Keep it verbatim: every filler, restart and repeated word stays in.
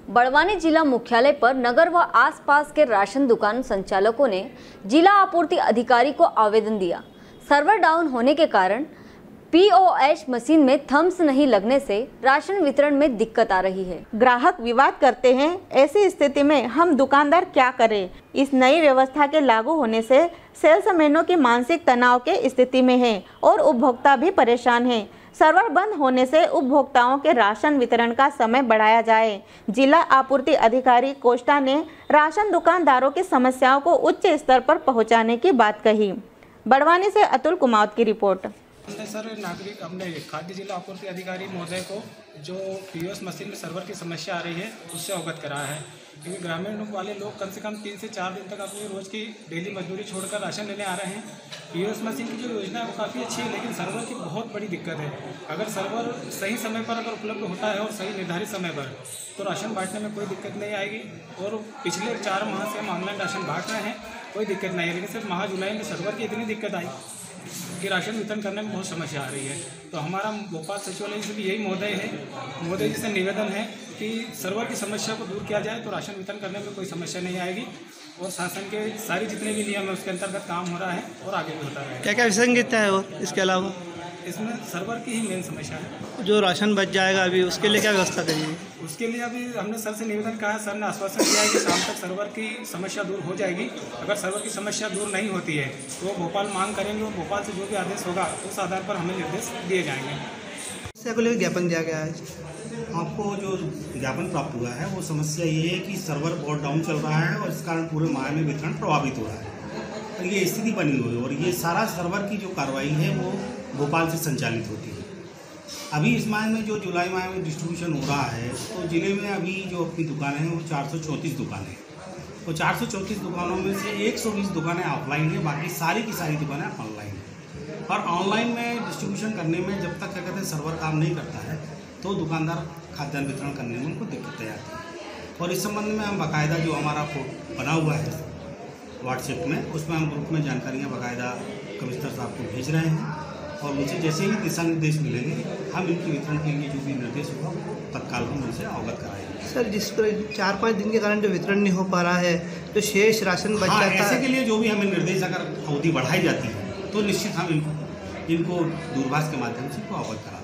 बड़वानी जिला मुख्यालय पर नगर व आसपास के राशन दुकान संचालकों ने जिला आपूर्ति अधिकारी को आवेदन दिया। सर्वर डाउन होने के कारण पीओएस मशीन में थम्स नहीं लगने से राशन वितरण में दिक्कत आ रही है। ग्राहक विवाद करते हैं, ऐसी स्थिति में हम दुकानदार क्या करें? इस नई व्यवस्था के लागू होने से सेल्समैनों की मानसिक तनाव के स्थिति में है और उपभोक्ता भी परेशान है। सर्वर बंद होने से उपभोक्ताओं के राशन वितरण का समय बढ़ाया जाए। जिला आपूर्ति अधिकारी कोष्टा ने राशन दुकानदारों की समस्याओं को उच्च स्तर पर पहुंचाने की बात कही। बड़वानी से अतुल कुमावत की रिपोर्ट। हमने सर नागरिक अपने खाद्य जिला आपूर्ति अधिकारी महोदय को जो पीओएस मशीन में सर्वर की समस्या आ रही है उससे अवगत कराया है, क्योंकि ग्रामीण वाले लोग कम से कम तीन से चार दिन तक अपनी रोज़ की डेली मजदूरी छोड़कर राशन लेने आ रहे हैं। पीओएस मशीन की जो योजना है वो काफ़ी अच्छी है, लेकिन सर्वर की बहुत बड़ी दिक्कत है। अगर सर्वर सही समय पर अगर उपलब्ध होता है और सही निर्धारित समय पर, तो राशन बांटने में कोई दिक्कत नहीं आएगी। और पिछले चार माह से हम ऑनलाइन राशन बांट रहे हैं, कोई दिक्कत नहीं है, लेकिन सिर्फ माह जुलाई में सर्वर की इतनी दिक्कत आई कि राशन वितरण करने में बहुत समस्या आ रही है। तो हमारा भोपाल सचिवालय से भी यही महोदय है महोदय जी से निवेदन है कि सर्वर की समस्या को दूर किया जाए तो राशन वितरण करने में कोई समस्या नहीं आएगी और शासन के सारी जितने भी नियम है उसके अंतर्गत काम हो रहा है और आगे भी होता रहेगा। क्या क्या विसंगतता है और इसके अलावा? इसमें सर्वर की ही मेन समस्या है। जो राशन बच जाएगा अभी उसके लिए क्या व्यवस्था करिए? उसके लिए अभी हमने सर से निवेदन कहा है, सर ने आश्वासन दिया है कि शाम तक सर्वर की समस्या दूर हो जाएगी। अगर सर्वर की समस्या दूर नहीं होती है तो वो भोपाल मांग करेंगे और भोपाल से जो भी आदेश होगा उस आधार पर हमें निर्देश दिए जाएंगे। समस्या को लेकर ज्ञापन दिया गया है। आपको जो ज्ञापन प्राप्त हुआ है वो समस्या ये है कि सर्वर बहुत डाउन चल रहा है और इस कारण पूरे माह में वितरण प्रभावित हो रहा है और ये स्थिति बनी हुई है और ये सारा सर्वर की जो कार्रवाई है वो भोपाल से संचालित होती है। अभी इस माह में जो जुलाई माह में डिस्ट्रीब्यूशन हो रहा है तो ज़िले में अभी जो अपनी दुकानें हैं वो चार सौ चौंतीस दुकानें हैं। तो चार सौ चौंतीस दुकानों में से एक सौ बीस दुकानें ऑफलाइन है, बाकी सारी की सारी दुकानें ऑनलाइन है। और ऑनलाइन में डिस्ट्रीब्यूशन करने में जब तक क्या कहते हैं सर्वर काम नहीं करता है तो दुकानदार खाद्यान्न वितरण करने में उनको दिक्कतें आती हैं। और इस संबंध में हम बाकायदा जो हमारा बना हुआ है व्हाट्सएप में, उसमें हम ग्रुप में जानकारियाँ बाकायदा कमिश्नर साहब को भेज रहे हैं और मुझे जैसे ही दिशा निर्देश मिलेंगे हम इनके वितरण के लिए जो भी निर्देश होगा तत्काल हम उनसे अवगत कराएंगे। सर, जिस पर चार पाँच दिन के कारण जो वितरण नहीं हो पा रहा है तो शेष राशन बच जाता है, ऐसे के लिए जो भी हमें निर्देश अगर अवधि बढ़ाई जाती है तो निश्चित हम इनको इनको दूरभाष के माध्यम से अवगत कराएंगे।